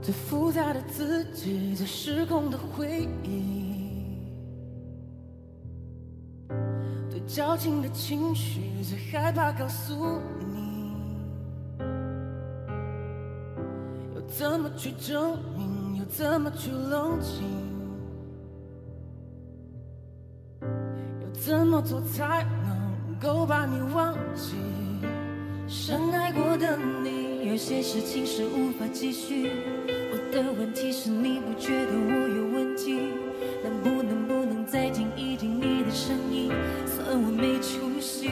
最复杂的自己，最失控的回忆，最矫情的情绪，最害怕告诉你，又怎么去证明，又怎么去冷静，又怎么做才能够把你忘记？深爱过的你， 有些事情是无法继续。我的问题是你不觉得我有问题？能不能再听一听你的声音？算我没出息。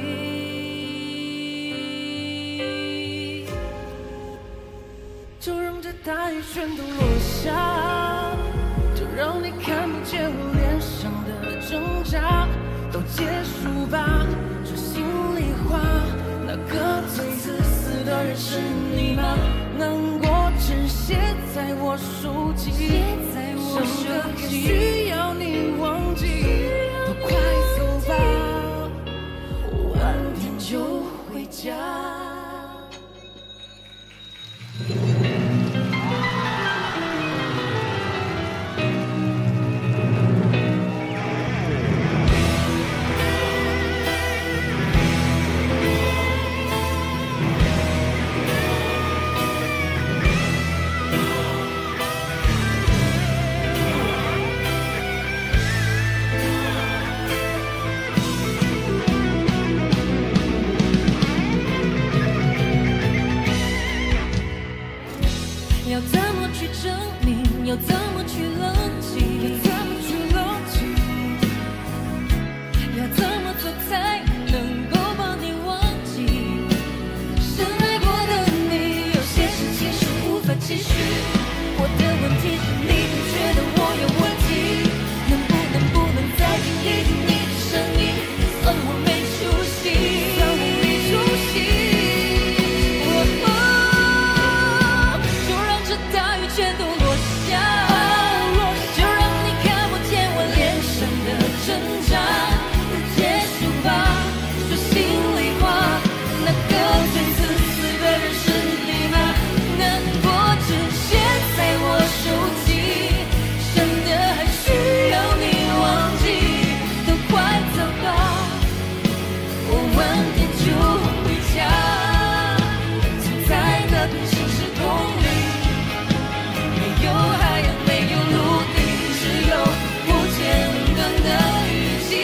就让这大雨全都落下，就让你看不见我脸上的挣扎，都结束吧。说心里话，那个最自私的人是你吗？难过只写在我手机，剩的也需要你忘记。都快走吧，晚点就回家。 要怎么去证明？要怎么去冷静？ 要怎么去冷静？ 要怎么做才能够把你忘记？深爱过的你，有些事情是无法继续。我的问题是你不觉得我有问题？能不能再听一听你的声音？算我没出息， 算我没出息。 大雨全都落下，就让你看不见我脸上的挣扎。结束吧，说心里话，那个最自私的人是你吗？难过只写在我手机，真的还需要你忘记？都快走吧，我晚点就回家。存在的平行时空里。没有海洋，没有陆地，只有不间断的雨季。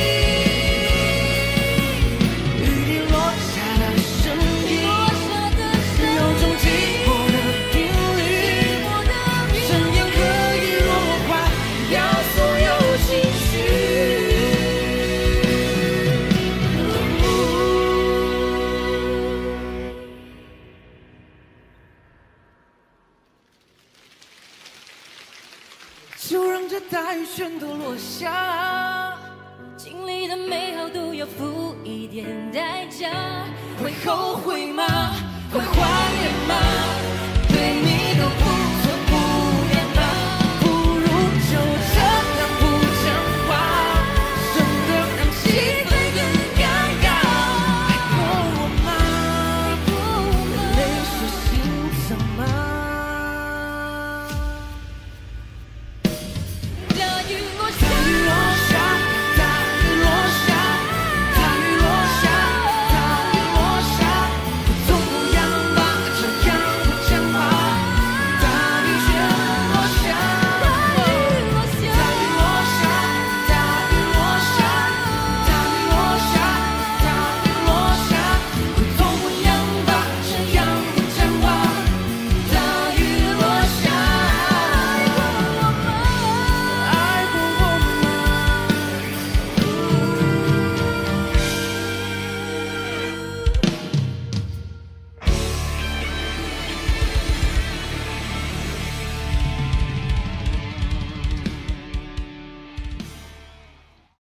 雨滴落下的声音，有种寂寞的频率，声音可以弱化掉所有情绪。就让这大雨全都落下， 经历的美好都要付一点代价， 会后悔吗？会怀念吗？